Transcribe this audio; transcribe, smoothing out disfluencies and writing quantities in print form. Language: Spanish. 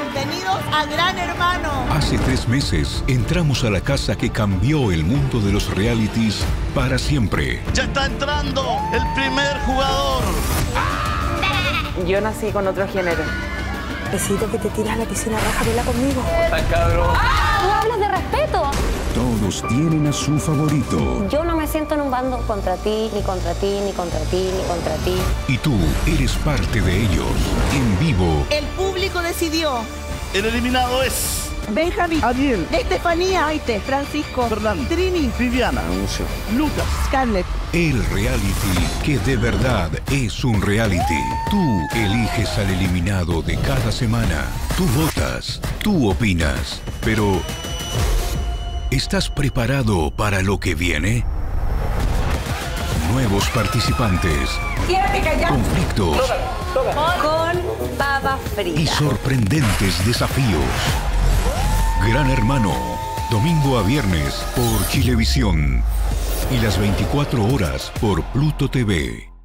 Bienvenidos a Gran Hermano. Hace 3 meses entramos a la casa que cambió el mundo de los realities para siempre. Ya está entrando el primer jugador. Yo nací con otro género. Necesito que te tiras a la piscina, rájatela conmigo. ¡Ay, cabrón! ¡Tú hablas de respeto! Todos tienen a su favorito. Yo no me siento en un bando contra ti, ni contra ti, ni contra ti, ni contra ti. Y tú eres parte de ellos. En vivo. El público decidió. El eliminado es Benjamín, Ariel, Estefanía, Maite, Francisco, Fernando, Trini, Viviana, Lucas. Scarlett. El reality que de verdad es un reality. Tú eliges al eliminado de cada semana. Tú votas, tú opinas. Pero, ¿estás preparado para lo que viene? Nuevos participantes. Quédate callado. Conflictos Con papas y fritas. sorprendentes desafíos. Gran Hermano, domingo a viernes por Chilevisión y las 24 horas por Pluto TV.